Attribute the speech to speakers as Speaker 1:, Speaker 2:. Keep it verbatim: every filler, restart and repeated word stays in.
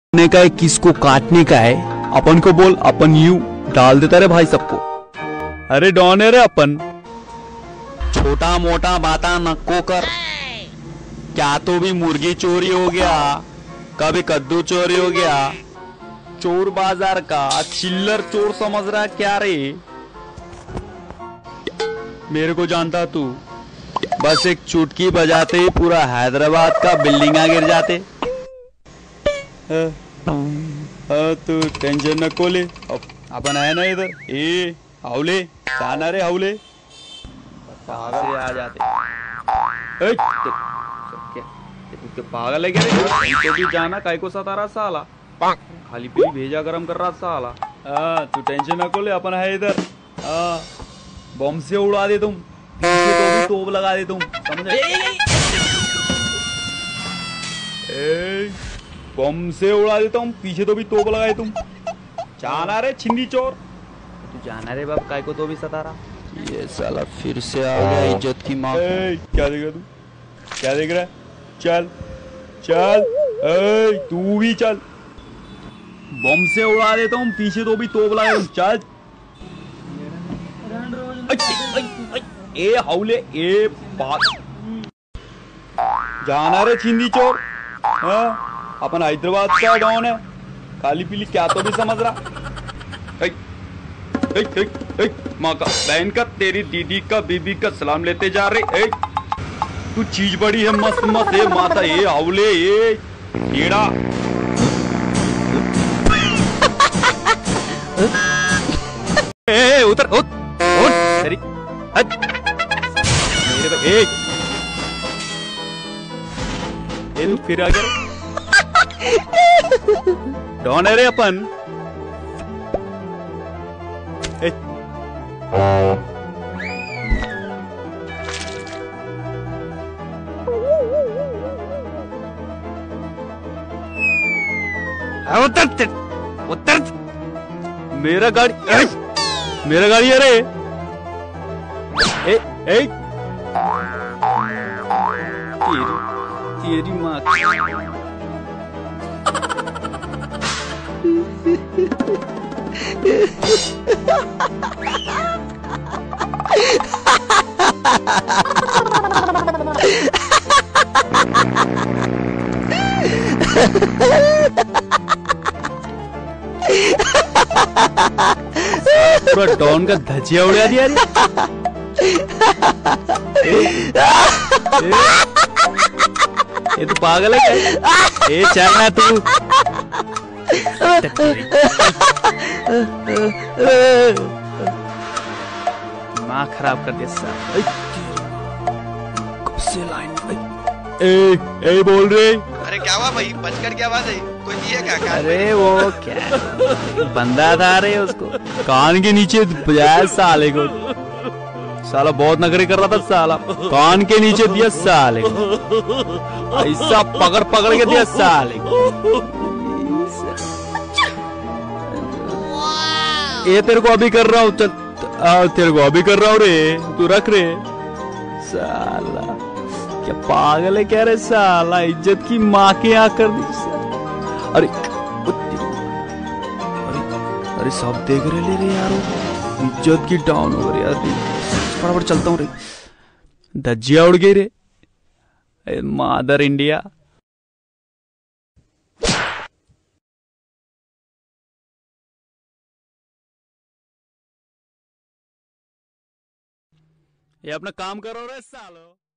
Speaker 1: ने का है, किसको काटने का है, अपन को बोल, अपन यू डाल देता रे भाई सबको। अरे डॉन है रे अपन। छोटा मोटा बाता नको कर, क्या तो भी मुर्गी चोरी हो गया, कभी कद्दू चोरी हो गया, चोर बाजार का चिल्लर चोर समझ रहा क्या रे? मेरे को जानता तू, बस एक चुटकी बजाते ही पूरा हैदराबाद का बिल्डिंगा गिर जाते। हाँ तू टेंशन नको ले, अपन है ना इधर। ए हाउले जाना रे, हाउले से आ जाते। ए, ते, ते, ते, पागल है क्या रे? तो भी जाना, काय को सता रहा साला, खाली पीली भेजा गरम कर रहा साला। हाँ तू टेंशन नको ले, अपन है इधर। हाँ बम से उड़ा दे तुम, पीछे तो भी तोप लगा दे तुम, समझे? ए बम से उड़ा देता हूँ, पीछे तो भी तोप लगाए तुम। जाना रे छिंदी चोर, तू जाना रे बाप, काय को तो भी सता रहा। ये साला फिर से आ गया इज्जत की माँ। क्या देख रहा तू, क्या देख रहा है? चल चल, ए तू भी चल, बम से उड़ा देता हूँ, पीछे तो भी तोप लगाए तुम, चल। ए हाउले, ए बात, जाना रे छिंदी चोर। हाँ अपन हैदराबाद का डॉन है, काली पीली क्या तो भी समझ रहा। माँ का बहन का, तेरी दीदी का, बीबी का सलाम लेते जा रहे। ए, तू चीज बड़ी है, मस्त मस्त है माता। ये हाउले, ये कीड़ा। ए उतर, उठ उठ तेरी, मेरे भाई। ए ए तू फिर आ गया, डॉन है रे अपन। ए उतर उतर, मेरा गाड़ी, ए, मेरा गाड़ी है रे। ए ए तेरी तेरी माँ पूरा डॉन का धजिया उड़ा दिया रे। ये तो पागल है क्या? ए चल ना तू, माँ खराब कर दिया साहब। कब से लाइन में ए ए बोल रहे?
Speaker 2: अरे क्या हुआ भाई, बचकर क्या बात है, कोई दिए क्या?
Speaker 1: अरे वो क्या बंदा था रे, उसको कान के नीचे बजाया साले को, साला बहुत नखरे कर रहा था साला, कान के नीचे दिया साले को, ऐसा पकड़ पकड़ के दिया साले को। ये तेरे को अभी कर रहा हूँ, तेरे को अभी कर रहा हूँ रे, तू रख रे साला। क्या पागल है क्या रे साला, इज्जत की माँ के यहाँ कर दी। अरे अरे अरे सब देख रहे ले रे यार, इज्जत की डाउन हो रही यार। फटाफट चलता हूँ रे, धज्जिया उड़ गई रे, मादर इंडिया। ये अपना काम करो रे सालो।